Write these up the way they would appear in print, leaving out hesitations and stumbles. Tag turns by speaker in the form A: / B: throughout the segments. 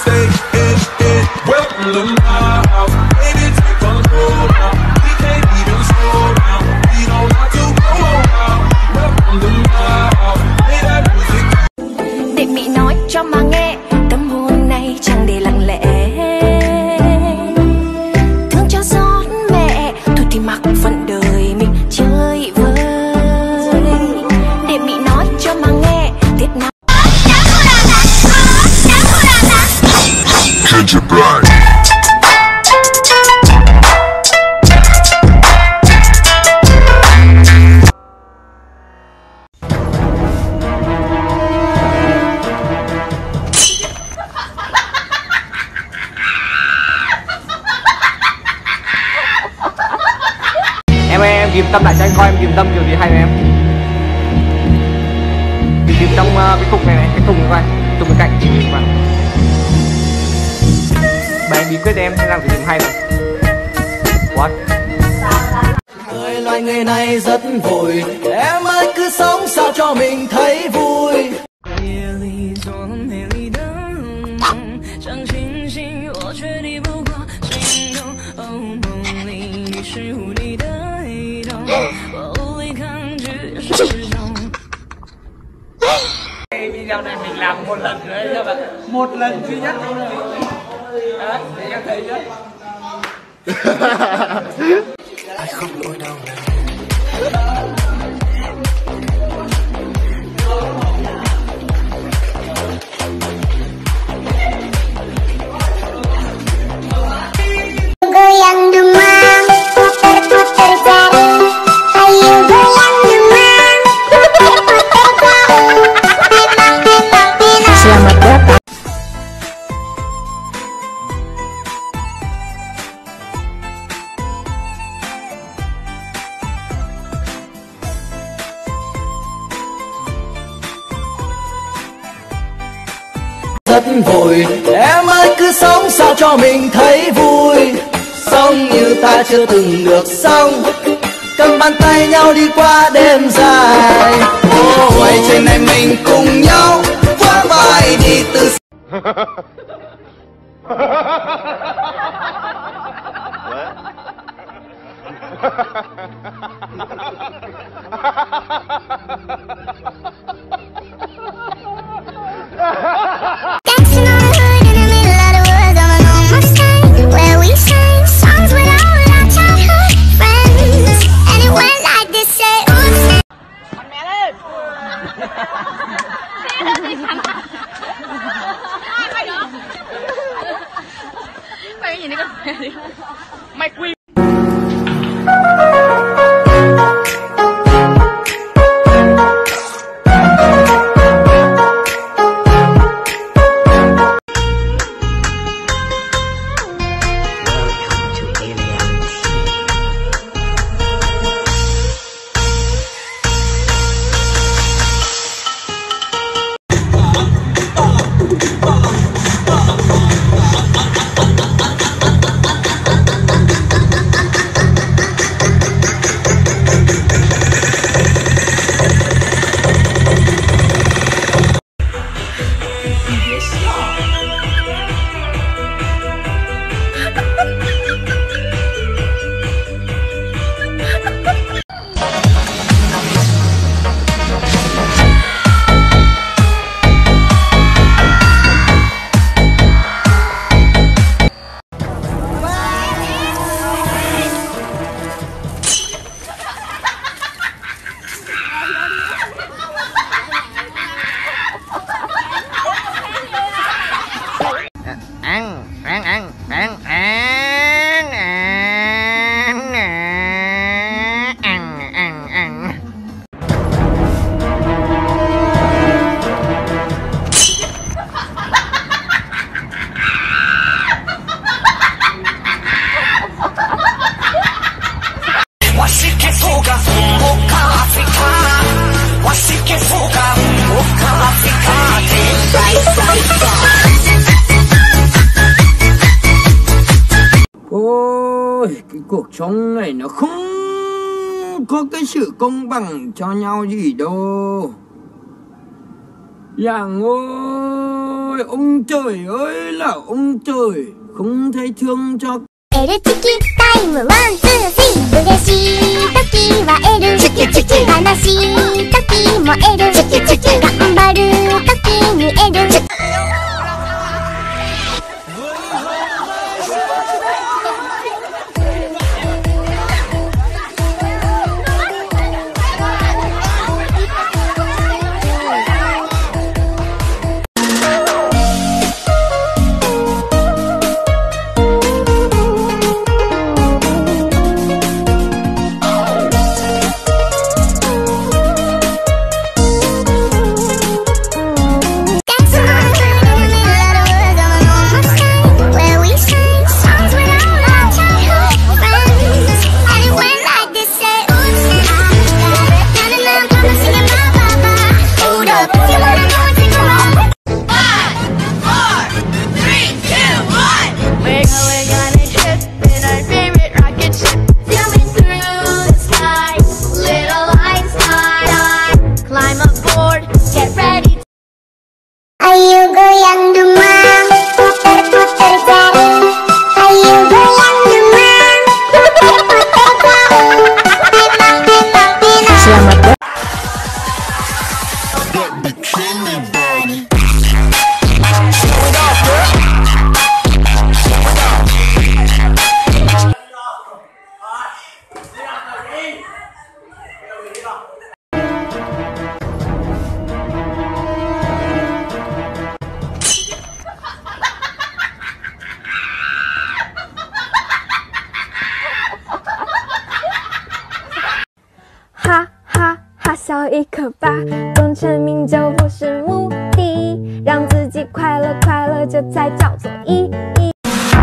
A: say welcome to my house. Baby, take control now. We can't even slow down. We don't have to go around. Welcome to my house. Play that music.
B: Để Mỹ nói cho mà nghe, tâm hồn này chẳng để lặng lẽ. Thương cho xót mẹ, thôi thì mặc phận đời mình chơi vơi. Để Mỹ nói cho mà nghe, tiết nào.
A: Gingerbread.
C: Em ghim tâm lại cho anh coi em ghim tâm kiểu gì hay em. Ghim trong cái thùng này, cái thùng coi, thùng bên cạnh. Mà em bí quyết em làm gì hay rồi. What?
D: Loài người này rất vội, em ơi cứ sống sao cho mình thấy vui.
C: Video này mình làm một lần nữa các bạn, một lần duy nhất thôi. Đấy, để em thấy chứ.
D: Ai không nỗi đau này.
E: Goyang demam, putar-putar jari. Ayo goyang demam, putar-putar jari. Memang enak. Selamat datang.
D: Rất vội, em ơi cứ sống sao cho mình thấy vui. Sống như ta chưa từng được sống, cầm bàn tay nhau đi qua đêm dài. Quay trên này mình cùng nhau vỗ vai đi từ
E: Dancing on the hood in the middle of the woods on an old Mustang, where we sang songs with all our childhood friends, and it went like this, say, ooh.
F: Mẹ lên. Mày nhìn đi con mẹ đi. Mày quy.
G: Ôi, cái cuộc sống này nó không có cái sự công bằng cho nhau gì đâu. Giang ơi, ông trời ơi là ông trời, không thấy thương cho.
E: Lチキタイムワンツースリー嬉しい時は L チキチキ悲しい時も L チキチキ頑張る時に L チキ
H: 笑亦可怕，功成名就不是目的，让自己快乐快乐，这才叫做意义。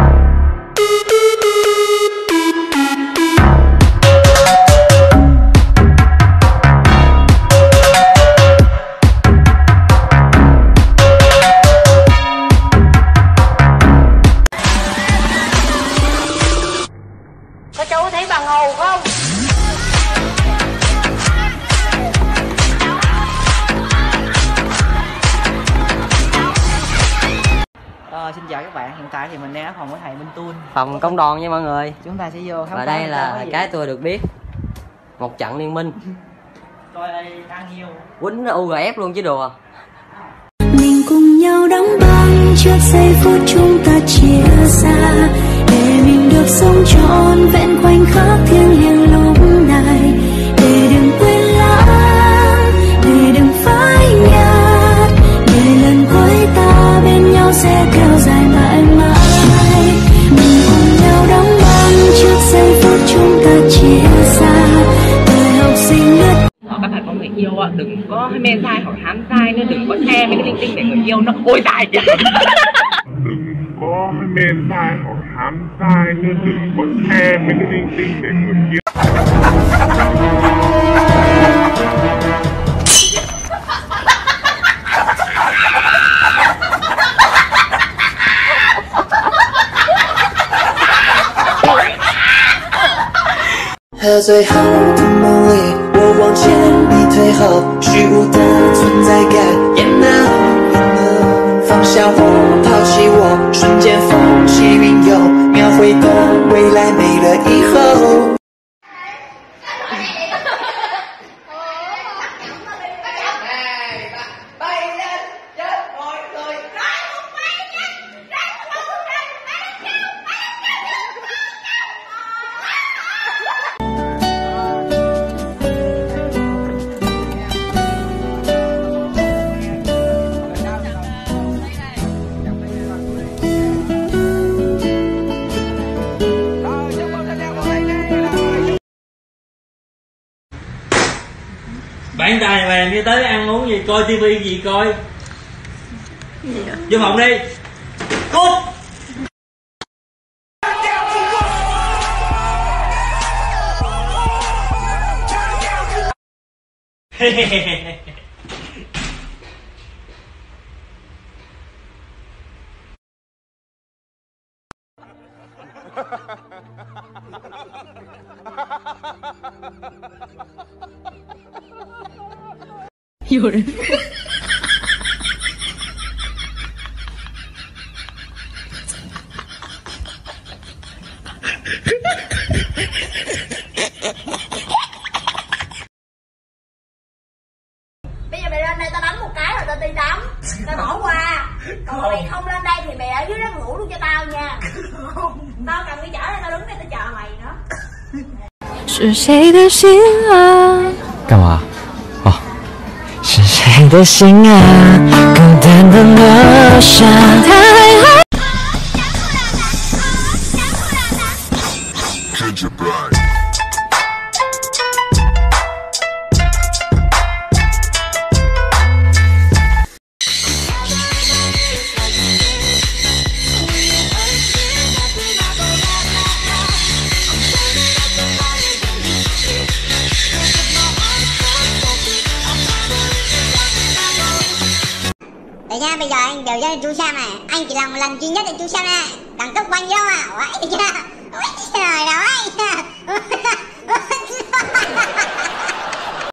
F: Có chú thấy bà ngầu không?
C: Xin chào các bạn, hiện tại thì mình đang ở phòng của thầy Minh Tuôn,
I: phòng công đoàn nha mọi người.
C: Chúng ta sẽ vô khám phá.
I: Và đây là cái tôi được biết, một trận liên minh.
C: Coi đây ăn nhiều.
I: Quýnh UGF luôn chứ đùa.
B: Mình cùng nhau đóng băng trước giây phút chúng ta chia xa, để mình được sống trọn vẹn khoảnh khắc thiêng liêng lúc này, để đừng quên lãng, để đừng phai nhạt, để lần cuối ta bên nhau sẽ kéo dài mãi mãi. Mình cùng nhau đóng băng trước giây phút chúng ta chia xa, thời học sinh nhất.
C: Các bạn có người yêu đừng có mê dai hoặc hám dai nữa, đừng có share mấy cái linh tinh để người yêu nó ôi dài kìa.
A: Đừng có mê dai hoặc hám dai nữa, đừng có share mấy cái linh tinh để người yêu.
D: 和最后的梦里，我往前，你退后，虚无的存在感也能放下我，抛弃我，瞬间风起云涌，描绘的未来没了以后。
J: Bạn tài vàng đi tới ăn uống gì, coi tivi gì coi. Vô phòng đi. Cút.
E: Bây giờ mày lên đây tao đánh một cái rồi tao đi tắm. Tao bỏ qua. Còn mày không lên đây thì mày ở dưới đó ngủ luôn cho tao nha. Tao cần đi chở đây, tao đứng đây tao chờ mày nữa.
B: 是谁的心啊？
K: 干嘛？哦，是谁的心啊？孤单的落下。
E: Vậy nha, bây giờ anh đều cho chú xem này. Anh chỉ làm một lần duy nhất để chú xem này. Đẳng cấp bao nhiêu à? Ủa, được chưa?